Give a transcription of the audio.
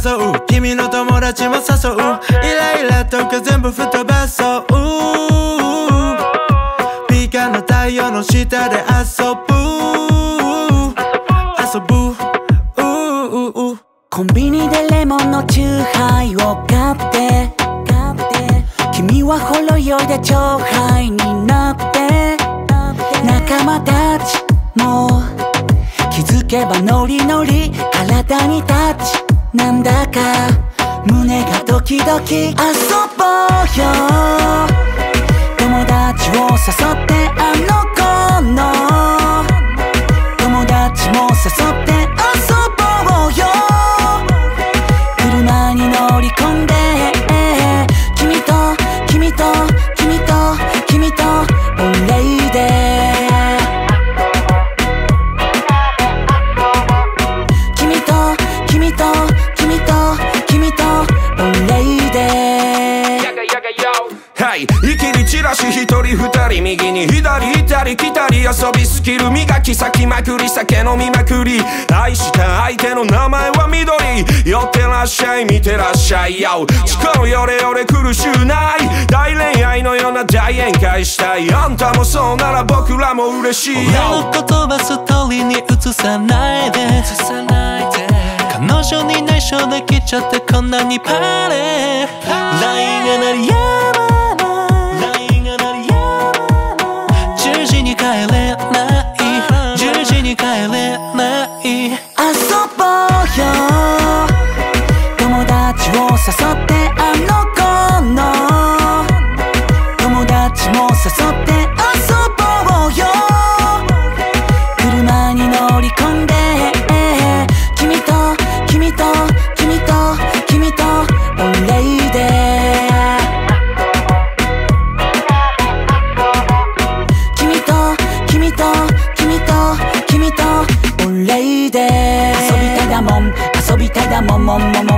誘う君の友達も誘うイライラとか全部吹っ飛ばそうピカの太陽の下で遊ぶコンビニでレモンのチューハイを買って君はほろ酔いで超ハイになって仲間たちも気づけばノリノリ体にタッチなんだか胸がドキドキ遊ぼうよ友達を誘ってあの子の友達も誘って遊ぼうよ車に乗り込んで君と君と君と君とオンレイで君と君と君と君とオンレイではい、一気に散らし一人二人右に左行ったり来たり遊びスキル磨き咲きまくり酒飲みまくり愛した相手の名前は緑寄ってらっしゃい見てらっしゃいよ力のヨレヨレ苦しゅうない大恋愛のような大宴会したいあんたもそうなら僕らも嬉しいよ俺の言葉ストーリーに映さないで彼女に内緒できちゃってこんなにパレ LINE が鳴りやまない10時に帰れない10時に帰れない遊ぼうよ友達を誘ってあの子の友達も誘って遊ぼうよ車に乗り込んで君と君と君と君とオンレイで君と君と君と君とオンレイで遊びたいだもん遊びたいだもんもんもんも